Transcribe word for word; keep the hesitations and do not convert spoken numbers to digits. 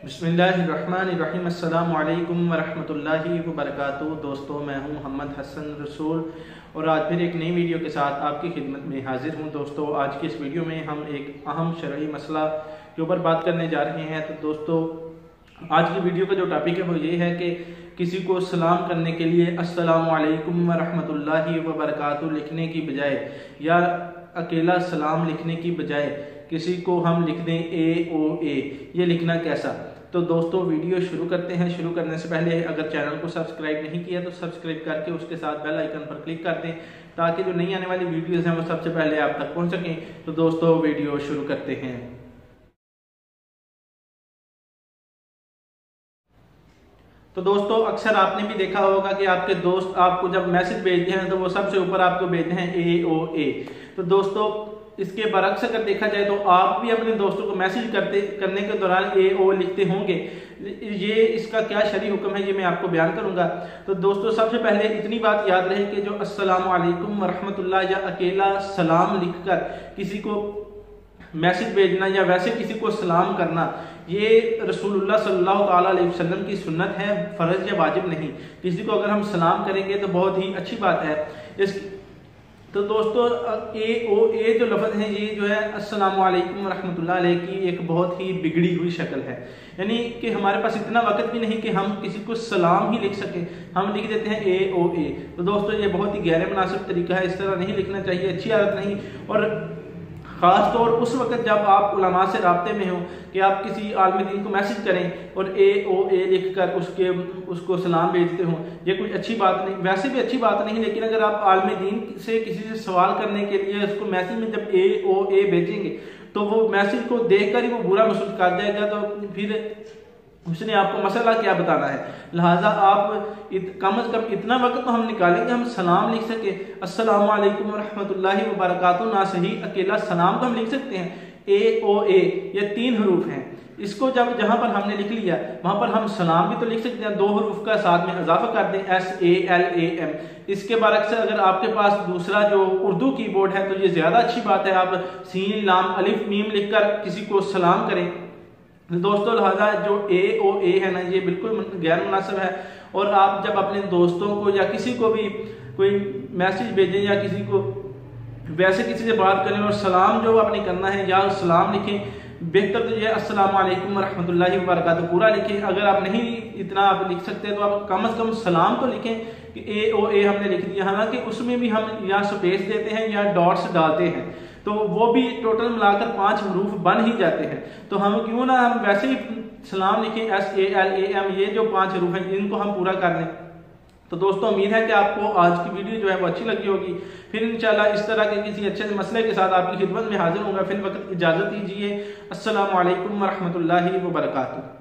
बिस्मिल्लाहिर्रहमानिर्रहीम अस्सलामु अलैकुम वरहमतुल्लाहि वबरकातुहू। दोस्तों, मैं हूं मोहम्मद हसन रसूल और आज फिर एक नई वीडियो के साथ आपकी खिदमत में हाजिर हूं। दोस्तों, आज की इस वीडियो में हम एक अहम शरई मसला के ऊपर बात करने जा रहे हैं। तो दोस्तों, आज की वीडियो का जो टॉपिक है वो ये है कि किसी को सलाम करने के लिए अस्सलामु अलैकुम वरहमतुल्लाहि वबरकातुहू लिखने की बजाय या अकेला सलाम लिखने की बजाय किसी को हम लिख दें ए ओ ए, ये लिखना कैसा। तो दोस्तों, वीडियो शुरू करते हैं। शुरू करने से पहले अगर चैनल को सब्सक्राइब नहीं किया तो सब्सक्राइब करके उसके साथ बेल आइकन पर क्लिक कर दें ताकि जो नई आने वाली वीडियोस हैं वो सबसे पहले आप तक पहुंच सकें। तो दोस्तों, वीडियो शुरू करते हैं। तो दोस्तों, अक्सर आपने भी देखा होगा कि आपके दोस्त आपको जब मैसेज भेजते हैं तो वो सबसे ऊपर आपको भेजते हैं ए ओ ए। तो दोस्तों, इसके बरक्स अगर देखा जाए तो आप भी अपने दोस्तों को मैसेज करते करने के दौरान ए ओ लिखते होंगे। ये इसका क्या शरई हुक्म है ये मैं आपको बयान करूंगा। तो दोस्तों, सबसे पहले इतनी बात याद रहे कि जो अस्सलामु अलैकुम वरहमतुल्लाह या अकेला सलाम लिखकर किसी को मैसेज भेजना या वैसे किसी को सलाम करना, ये रसूलुल्लाह सल्लल्लाहु अलैहि वसल्लम की सुन्नत है, फर्ज या वाजिब नहीं। किसी को अगर हम सलाम करेंगे तो बहुत ही अच्छी बात है। इस तो दोस्तों, ए ओ ए जो लफ्ज़ है ये जो है अस्सलामु अलैकुम वरहमतुल्लाह अलैहि की एक बहुत ही बिगड़ी हुई शक्ल है। यानी कि हमारे पास इतना वक्त भी नहीं कि हम किसी को सलाम ही लिख सकें, हम लिख देते हैं ए ओ ए। तो दोस्तों, ये बहुत ही गैर मुनासिब तरीका है, इस तरह नहीं लिखना चाहिए, अच्छी आदत नहीं। और ख़ास तौर उस वक्त जब आप उलमा से राब्ते में हो कि आप किसी आलिम दीन को मैसेज करें और ए ओ ए लिख कर उसके उसको सलाम भेजते हो, ये कोई अच्छी बात नहीं, वैसे भी अच्छी बात नहीं। लेकिन अगर आप आलिम दीन से किसी से सवाल करने के लिए उसको मैसेज में जब ए ओ ए भेजेंगे तो वो मैसेज को देख कर ही वो बुरा महसूस कर जाएगा, तो फिर उसने आपको मसला क्या बताना है। लिहाजा आप इत, कम अज कम इतना वक्त तो हम निकालेंगे हम सलाम लिख सके। अस्सलामु अलैकुम वरहमतुल्लाहि वबरकातुहू ना सही अकेला सलाम तो हम लिख सकते हैं। ए ओ ए ये तीन हरूफ हैं, इसको जब जहां पर हमने लिख लिया वहां पर हम सलाम भी तो लिख सकते हैं, दो हरूफ का साथ में इजाफा कर दें S A L A M. इसके बरक्स अगर आपके पास दूसरा जो उर्दू कीबोर्ड है तो ये ज्यादा अच्छी बात है, आप सीन लाम अलिफ मीम लिखकर किसी को सलाम करें। दोस्तों, लिहाजा जो ए ओ ए है ना ये बिल्कुल गैर मुनासिब है। और आप जब अपने दोस्तों को या किसी को भी कोई मैसेज भेजें या किसी को वैसे किसी से बात करें और सलाम जो आपने करना है या सलाम लिखें, बेहतर तो ये अस्सलामु अलैकुम वरहमतुल्लाहि वबरकातुहू पूरा लिखें। अगर आप नहीं इतना आप लिख सकते तो आप कम अज कम सलाम तो लिखें कि ए ओ ए हमने लिख दिया। हालांकि उसमें भी हम या स्पेस देते हैं या डॉट्स डालते हैं, तो वो भी टोटल मिलाकर पांच हरूफ बन ही जाते हैं। तो हम क्यों ना हम वैसे ही सलाम लिखें S A L A M, ये जो पांच हरूफ हैं इनको हम पूरा कर लें। तो दोस्तों, उम्मीद है कि आपको आज की वीडियो जो है वो अच्छी लगी होगी। फिर इंशाल्लाह इस तरह के किसी अच्छे मसले के साथ आपकी खिदमत में हाजिर होगा। फिर वक्त इजाजत दीजिए। अस्सलामु अलैकुम वरहमतुल्लाहि वबरकातुहू।